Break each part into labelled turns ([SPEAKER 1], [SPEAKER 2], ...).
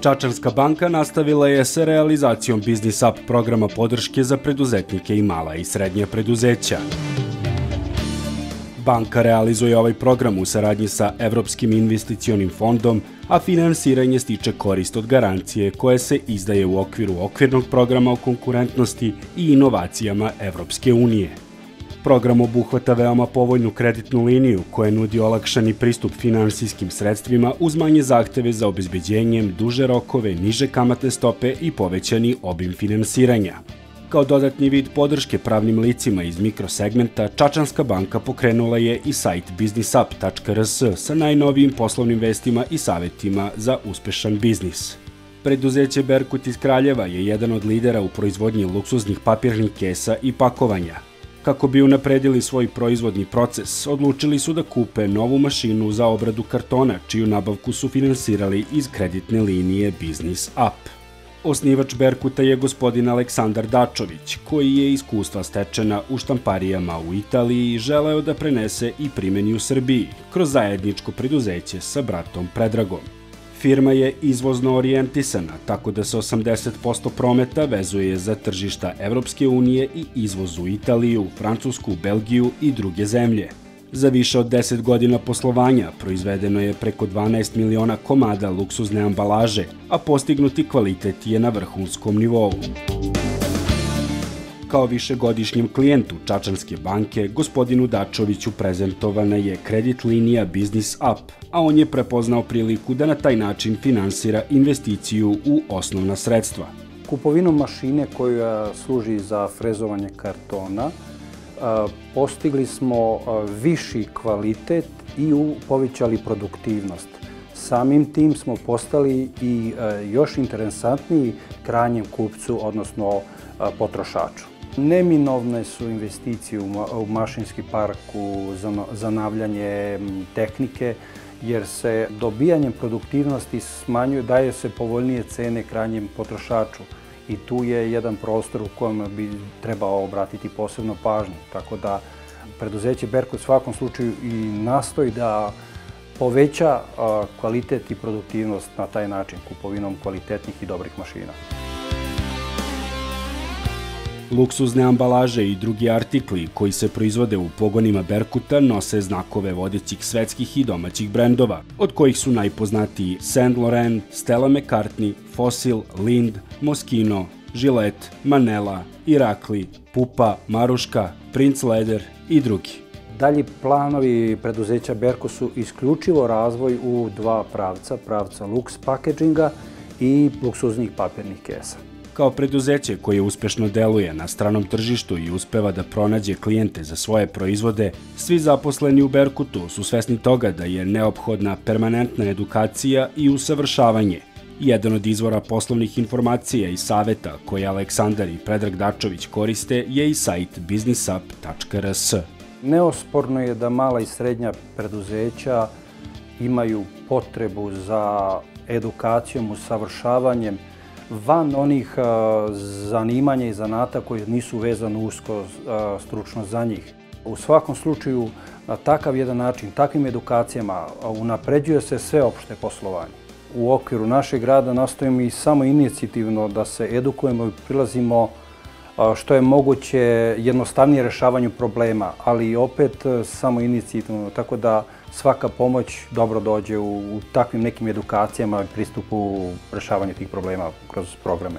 [SPEAKER 1] Čačanska banka nastavila je sa realizacijom Business Up programa podrške za preduzetnike i mala i srednja preduzeća. Banka realizuje ovaj program u saradnji sa Evropskim investicionim fondom, a finansiranje stiče korist od garancije koje se izdaje u okviru okvirnog programa o konkurentnosti i inovacijama Evropske unije. Program obuhvata veoma povoljnu kreditnu liniju koja nudi olakšani pristup finansijskim sredstvima uz manje zahteve za obezbeđenjem, duže rokove, niže kamatne stope i povećani obim finansiranja. Kao dodatni vid podrške pravnim licima iz mikrosegmenta, Čačanska banka pokrenula je i sajt businessup.rs sa najnovijim poslovnim vestima i savetima za uspešan biznis. Preduzeće Berkut iz Kraljeva je jedan od lidera u proizvodnji luksuznih papirnih kesa i pakovanja. Kako bi unapredili svoj proizvodni proces, odlučili su da kupe novu mašinu za obradu kartona, čiju nabavku su finansirali iz kreditne linije Business Up. Osnivač Berkuta je gospodin Aleksandar Dačović, koji je iskustva stečena u štamparijama u Italiji i želeo da prenese i primeni u Srbiji, kroz zajedničko preduzeće sa bratom Predragom. Firma je izvozno orijentisana, tako da se 80% prometa vezuje za tržišta Evropske unije i izvoz u Italiju, Francusku, Belgiju i druge zemlje. Za više od 10 godina poslovanja proizvedeno je preko 12 miliona komada luksuzne ambalaže, a postignuti kvalitet je na vrhunskom nivou. Kao višegodišnjem klijentu Čačanske banke, gospodinu Dačoviću prezentovana je kredit linija Business Up, a on je prepoznao priliku da na taj način finansira investiciju u osnovna sredstva.
[SPEAKER 2] Kupovinom mašine koja služi za frezovanje kartona, postigli smo viši kvalitet i povećali produktivnost. Samim tim smo postali i još interesantniji krajnjem kupcu, odnosno potrošaču. Neminovne su investicije u mašinski park, u zanavljanje tehnike, jer se dobijanjem produktivnosti smanjuje, daje se povoljnije cene krajnjem potrošaču. I tu je jedan prostor u kojem bi trebao obratiti posebno pažnju. Tako da preduzeće Berkut u svakom slučaju i nastoji da poveća kvalitet i produktivnost na taj način, kupovinom kvalitetnih i dobrih mašina.
[SPEAKER 1] Luksuzne ambalaže i drugi artikli koji se proizvode u pogonima Berkuta nose znakove vodećih svetskih i domaćih brendova, od kojih su najpoznatiji Saint Laurent, Stella McCartney, Fossil, Lind, Moschino, Gillette, Manela, Irakli, Pupa, Maruška, Prince Leather i drugi.
[SPEAKER 2] Dalji planovi preduzeća Berkut su isključivo razvoj u dva pravca luks packaging-a i luksuznih papirnih kesa.
[SPEAKER 1] Kao preduzeće koje uspešno deluje na stranom tržištu i uspeva da pronađe klijente za svoje proizvode, svi zaposleni u Berkutu su svesni toga da je neophodna permanentna edukacija i usavršavanje. Jedan od izvora poslovnih informacija i saveta koje Aleksandar i Predrag Dačović koriste je i sajt businessup.rs.
[SPEAKER 2] Neosporno je da mala i srednja preduzeća imaju potrebu za edukacijom, usavršavanjem van onih zanimanja i zanata koji nisu vezani usko stručno za njih. U svakom slučaju, na takav jedan način, takvim edukacijama unapređuje se sveopšte poslovanje. U okviru našeg rada nastojimo i samo inicijativno da se edukujemo i prilazimo što je moguće jednostavnije rešavanju problema, ali opet samo inicijativno, tako da svaka pomoć dobro dođe u takvim nekim edukacijama i pristupu rešavanju tih problema kroz programe.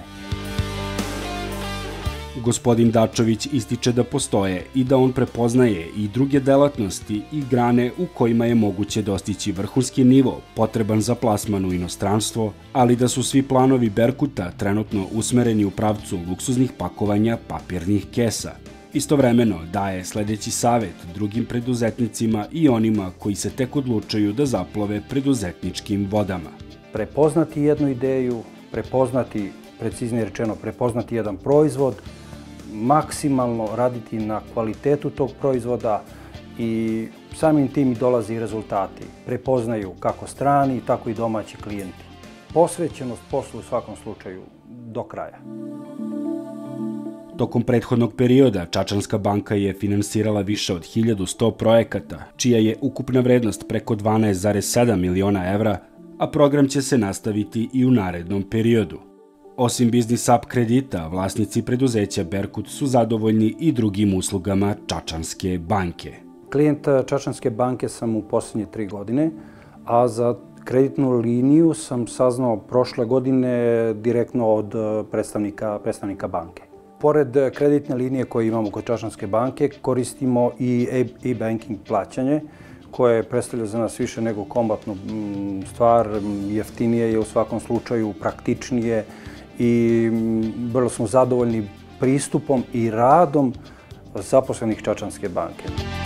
[SPEAKER 1] Gospodin Dačović ističe da postoje i da on prepoznaje i druge delatnosti i grane u kojima je moguće dostići vrhunski nivo potreban za plasman u inostranstvo, ali da su svi planovi Berkuta trenutno usmereni u pravcu luksuznih pakovanja papirnih kesa. Istovremeno daje sledeći savet drugim preduzetnicima i onima koji se tek odlučuju da zaplove preduzetničkim vodama.
[SPEAKER 2] Prepoznati jednu ideju, preciznije rečeno, prepoznati jedan proizvod, maksimalno raditi na kvalitetu tog proizvoda i samim tim dolaze rezultati. Prepoznaju kako strani, tako i domaći klijenti. Posvećenost poslu u svakom slučaju do kraja.
[SPEAKER 1] Tokom prethodnog perioda Čačanska banka je finansirala više od 1100 projekata, čija je ukupna vrednost preko 12,7 miliona evra, a program će se nastaviti i u narednom periodu. Osim Biznis Up kredita, vlasnici preduzeća Berkut su zadovoljni i drugim uslugama Čačanske banke.
[SPEAKER 2] Klijent Čačanske banke sam u posljednje 3 godine, a za kreditnu liniju sam saznao prošle godine direktno od predstavnika banke. Pored kreditne linije koje imamo kod Čačanske banke, koristimo i e-banking plaćanje, koje predstavlja za nas više nego kombatnu stvar, jeftinije je u svakom slučaju, praktičnije i vrlo smo zadovoljni pristupom i radom zaposlenih Čačanske banke.